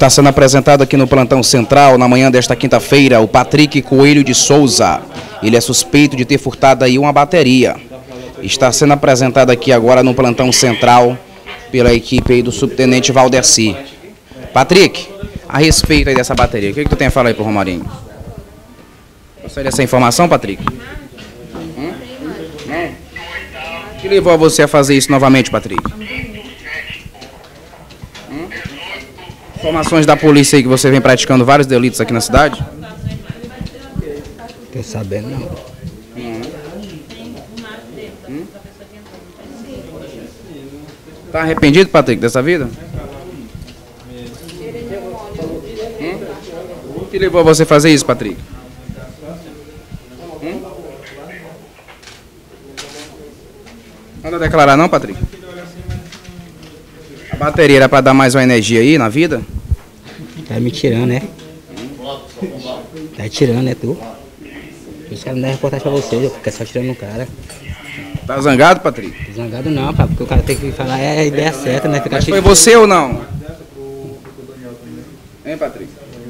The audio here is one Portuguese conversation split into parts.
está sendo apresentado aqui no Plantão Central, na manhã desta quinta-feira, o Patrick Coelho de Souza. Ele é suspeito de ter furtado aí uma bateria. Está sendo apresentado aqui agora no Plantão Central pela equipe aí do subtenente Valdeci. Patrick, a respeito aí dessa bateria, o que tu tem a falar aí pro Romarinho? Gostaria dessa informação, Patrick? Não? O que levou você a fazer isso novamente, Patrick? Informações da polícia aí que você vem praticando vários delitos aqui na cidade? Tô sabendo não. Tá arrependido, Patrick, dessa vida? O que levou você a fazer isso, Patrick? Não vai declarar não, Patrick? A bateria era para dar mais uma energia aí na vida? Tá me tirando, né? Tá tirando, né, tu? Os caras não dão reportagem pra vocês, eu fico só tirando o cara. Tá zangado, Patrick? Tô zangado não, pá, porque o cara tem que falar a ideia certa, né? Ficar Mas foi você ou não? Hein, Patrick?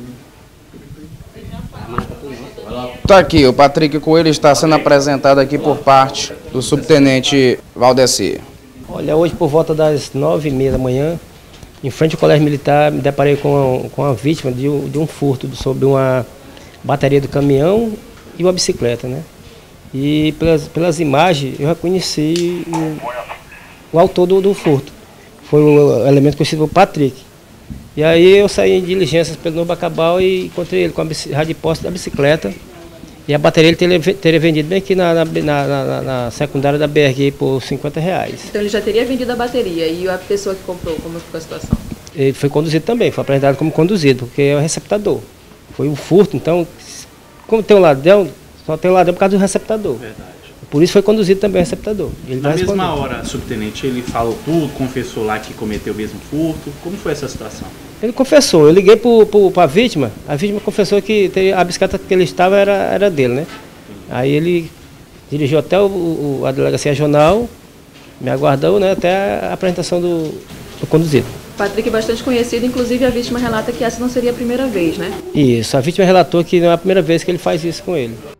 Tá aqui, o Patrick Coelho está sendo apresentado aqui por parte do subtenente Valdeci. Olha, hoje por volta das 9h30 da manhã, em frente ao Colégio Militar, me deparei com a vítima de um furto sobre uma bateria do caminhão e uma bicicleta, né? E pelas imagens eu reconheci o autor do furto. Foi o elemento conhecido como Patrick. E aí eu saí em diligências pelo Novo Bacabal e encontrei ele com a rádio poste da bicicleta. E a bateria ele teria vendido bem aqui na secundária da BRG por R$50. Então ele já teria vendido a bateria e a pessoa que comprou, como ficou a situação? Ele foi conduzido também, foi apresentado como conduzido, porque é o receptador. Foi um furto, então, como tem um ladrão, só tem um ladrão por causa do receptador. Verdade. Por isso foi conduzido também o receptador. Ele Na mesma hora, subtenente, ele falou tudo, confessou lá que cometeu o mesmo furto. Como foi essa situação? Ele confessou, eu liguei para a vítima confessou que a bicicleta que ele estava era dele, né? Aí ele dirigiu até a delegacia regional, me aguardou, né, até a apresentação do conduzido. Patrick é bastante conhecido, inclusive a vítima relata que essa não seria a primeira vez, né? Isso, a vítima relatou que não é a primeira vez que ele faz isso com ele.